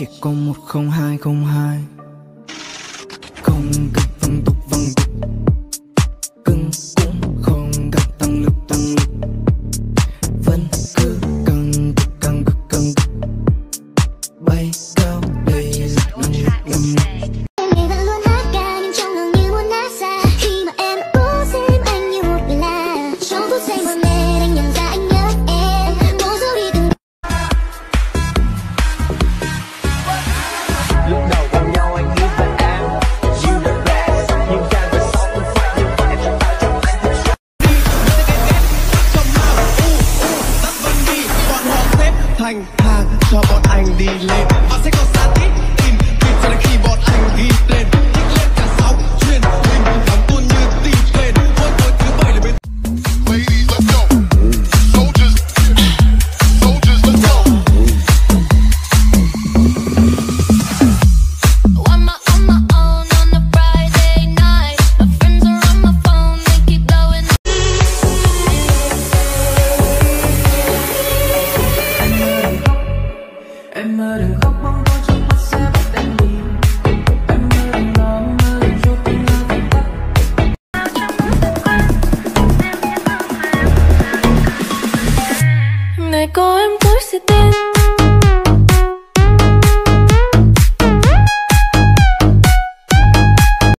chỉ có 10202. Không gặp văng tục cưng cũng không gặp tăng lực vẫn cứ căng cực bay cao đầy năng lực lắm. Ngày vẫn luôn hát ca nhưng trong lòng như muốn nát ra khi mà em cố xem anh như một người lạ. Trong phút giây mơ mê anh nhận ra anh nhớ em, cố giấu đi từng lúc đầu quen nhau anh nghĩ về em you the best, nhưng càng về sau không phải như vậy phải tạo cho anh thật sự. Bọn họ xếp thành hàng cho bọn anh đi lên, họ sẽ có xa tít tìm kịp cho đến khi bọn anh ghi lên, thích lên cả sóng truyền hình đóng tuôn như tì phên. Mỗi tối thứ bảy là bên ladies let's go, soldiers let's go. On my own on a Friday night. My friends are on my phone, they keep blowing. Em mơ đừng khóc bóng tối trong mắt sẽ bắt em đi. Em mơ đừng lo, mơ đừng chút tiếng ngỡ phải tắt. Ngày có em cuối sẽ đến.